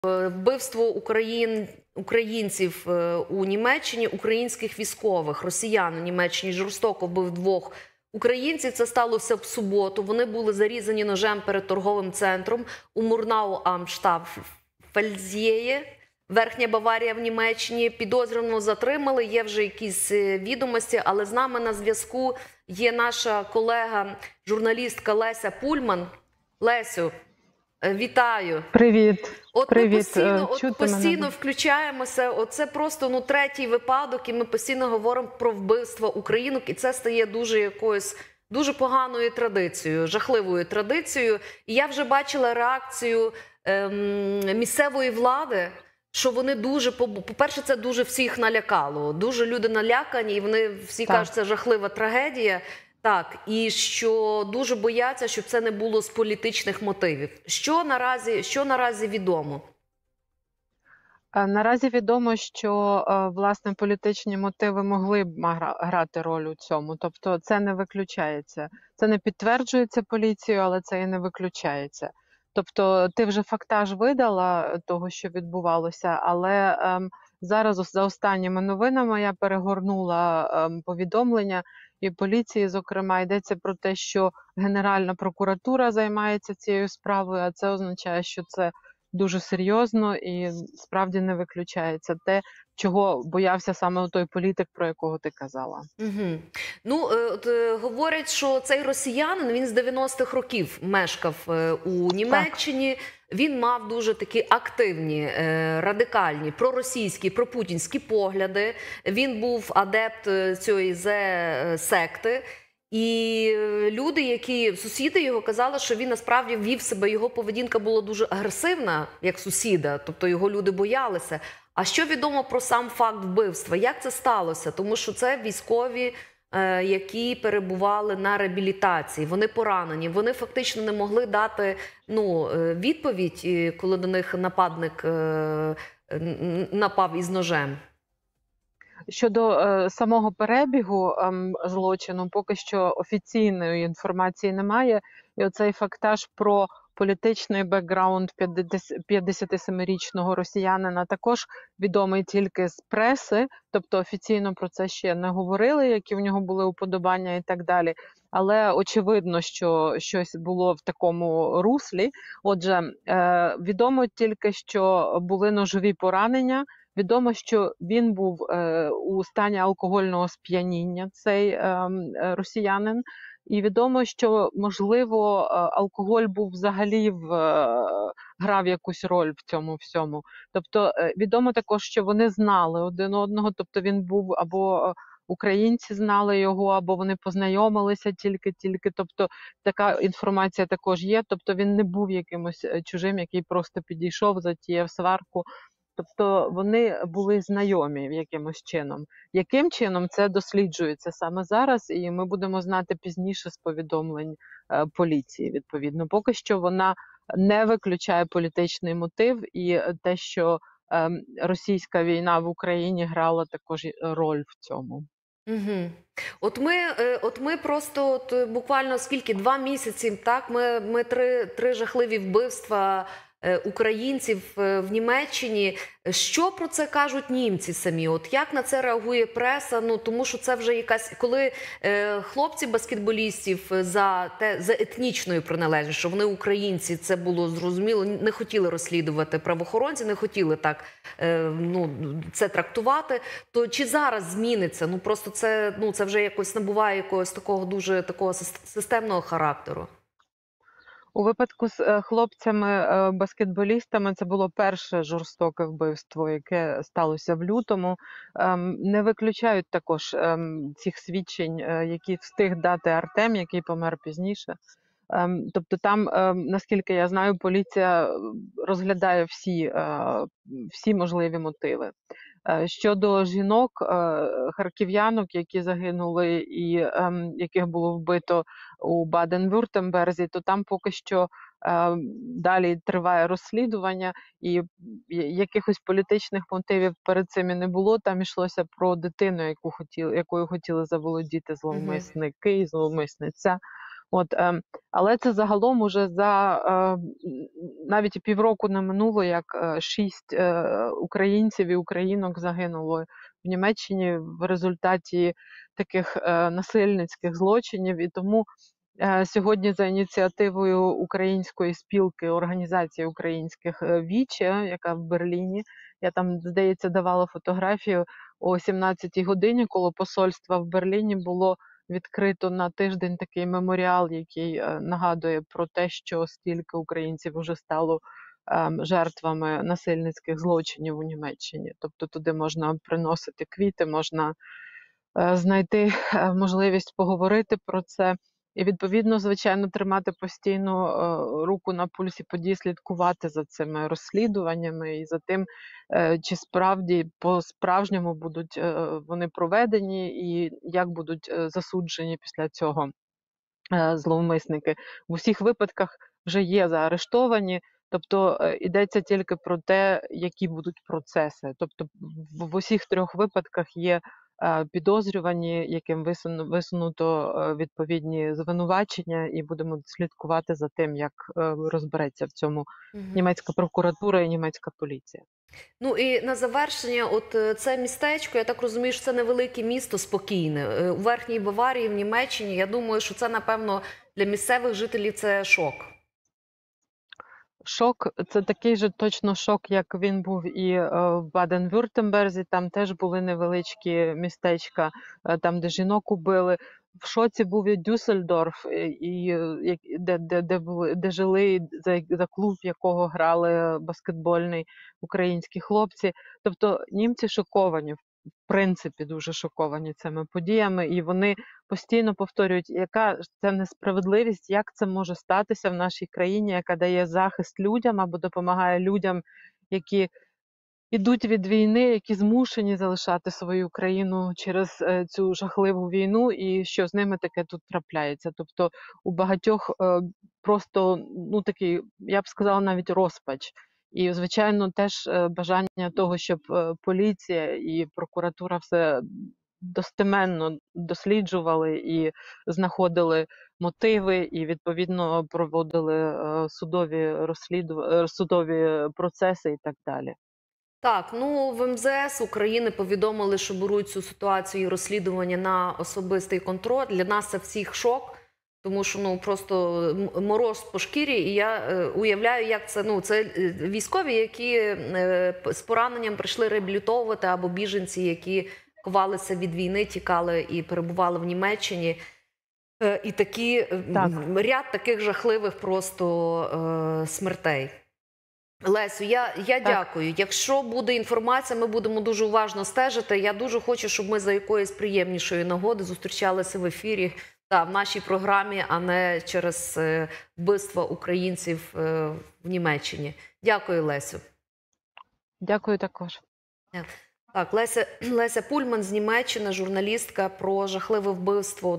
Вбивство українців у Німеччині, українських військових, росіян у Німеччині жорстоко вбив двох українців. Це сталося в суботу. Вони були зарізані ножем перед торговим центром у Мурнау-ам-Штаф-Фельдзєє, Верхня Баварія в Німеччині. Підозрюваного затримали, є вже якісь відомості, але з нами на зв'язку є наша колега, журналістка Леся Пульман. Лесю, вітаю. Привіт. Привіт. Ми постійно включаємося. Оце просто третій випадок, і ми постійно говоримо про вбивство українок, і це стає дуже поганою традицією, жахливою традицією. І я вже бачила реакцію місцевої влади, що вони по-перше, це дуже всіх налякало. Дуже люди налякані, і вони всі кажуть, це жахлива трагедія. Так, і що дуже бояться, щоб це не було з політичних мотивів. Що наразі відомо? Наразі відомо, що, власне, політичні мотиви могли б грати роль у цьому. Тобто це не виключається. Це не підтверджується поліцією, але це і не виключається. Тобто ти вже фактаж видала того, що відбувалося, але зараз за останніми новинами я перегорнула повідомлення і поліції, зокрема, йдеться про те, що Генеральна прокуратура займається цією справою, а це означає, що це дуже серйозно і справді не виключається те, чого боявся саме той політик, про якого ти казала. Говорять, що цей росіянин, він з 90-х років мешкав у Німеччині. Так. Він мав дуже такі активні, радикальні, проросійські, пропутінські погляди. Він був адепт цієї секти. І сусіди його казали, що він насправді вів себе, його поведінка була дуже агресивна, як сусіда, тобто його люди боялися. А що відомо про сам факт вбивства? Як це сталося? Тому що це військові, які перебували на реабілітації, вони поранені, вони фактично не могли дати відповідь, коли до них нападник напав із ножем. Щодо самого перебігу злочину, поки що офіційної інформації немає. І оцей фактаж про політичний бекграунд 57-річного росіянина також відомий тільки з преси, тобто офіційно про це ще не говорили, які в нього були уподобання і так далі. Але очевидно, що щось було в такому руслі. Отже, відомо тільки, що були ножові поранення. Відомо, що він був у стані алкогольного сп'яніння, цей росіянин. І відомо, що, можливо, алкоголь був взагалі грав якусь роль в цьому всьому. Тобто відомо також, що вони знали один одного, тобто він був або українці знали його, або вони познайомилися тільки. Тобто така інформація також є. Тобто він не був якимось чужим, який просто підійшов, затіяв сварку. Тобто вони були знайомі якимось чином. Яким чином це досліджується саме зараз, і ми будемо знати пізніше з повідомлень поліції, відповідно. Поки що вона не виключає політичний мотив і те, що російська війна в Україні грала також роль в цьому. Угу. От ми просто буквально 2 місяці, так, ми три жахливі вбивства українців в Німеччині. Що про це кажуть німці самі? От як на це реагує преса? Тому що це вже коли хлопці баскетболістів за етнічною приналежністю, що вони українці, це було зрозуміло, не хотіли розслідувати правоохоронці, не хотіли так це трактувати. То чи зараз зміниться? Просто це вже якось набуває якогось такого системного характеру. У випадку з хлопцями-баскетболістами це було перше жорстоке вбивство, яке сталося в лютому. Не виключають також цих свідчень, які встиг дати Артем, який помер пізніше. Тобто там, наскільки я знаю, поліція розглядає всі можливі мотиви. Щодо жінок, харків'янок, які загинули і яких було вбито у Баден-Вюртемберзі, то там поки що далі триває розслідування, і якихось політичних мотивів перед цим і не було. Там йшлося про дитину, якою хотіли заволодіти зловмисники і зловмисниця. От, але це загалом уже навіть і півроку не минуло, як 6 українців і українок загинуло в Німеччині в результаті таких насильницьких злочинів. І тому сьогодні за ініціативою української спілки організації українських «Віче», яка в Берліні, я там, здається, давала фотографію, о 17-й годині коло посольства в Берліні було відкрито на тиждень такий меморіал, який нагадує про те, що стільки українців вже стало жертвами насильницьких злочинів у Німеччині. Тобто туди можна приносити квіти, можна знайти можливість поговорити про це. І, відповідно, звичайно, тримати постійно руку на пульсі подій, слідкувати за цими розслідуваннями і за тим, чи справді по-справжньому будуть вони проведені і як будуть засуджені після цього зловмисники. В усіх випадках вже є заарештовані, тобто йдеться тільки про те, які будуть процеси. Тобто в усіх 3 випадках є підозрювані, яким висунуто відповідні звинувачення, і будемо слідкувати за тим, як розбереться в цьому німецька прокуратура і німецька поліція. Ну і на завершення, от це містечко, я так розумію, що це невелике місто, спокійне. У Верхній Баварії, в Німеччині, я думаю, що це, напевно, для місцевих жителів це шок. Шок – це такий же точно шок, як він був і в Баден-Вюртемберзі. Там теж були невеличкі містечка, там, де жінок убили. В шоці був і Дюссельдорф, де жили, за клуб якого грали баскетбольний українські хлопці. Тобто німці шоковані, в принципі, дуже шоковані цими подіями, і вони постійно повторюють, яка це несправедливість, як це може статися в нашій країні, яка дає захист людям або допомагає людям, які ідуть від війни, які змушені залишати свою країну через цю жахливу війну, і що з ними таке тут трапляється. Тобто у багатьох просто, ну такий, я б сказала, навіть розпач. І, звичайно, теж бажання того, щоб поліція і прокуратура все достеменно досліджували і знаходили мотиви, і, відповідно, проводили судові процеси і так далі. Так, ну в МЗС України повідомили, що беруть цю ситуацію і розслідування на особистий контроль. Для нас це всіх шок, тому що ну просто мороз по шкірі, і я уявляю, як це, ну це військові, які з пораненням прийшли реабілітовувати, або біженці, які ховалися від війни, тікали і перебували в Німеччині. І ряд таких жахливих просто смертей. Лесю, я дякую. Якщо буде інформація, ми будемо дуже уважно стежити. Я дуже хочу, щоб ми за якоїсь приємнішої нагоди зустрічалися в ефірі та в нашій програмі, а не через вбивство українців в Німеччині. Дякую, Лесю. Дякую також. Так, Леся Пульман з Німеччини, журналістка, про жахливе вбивство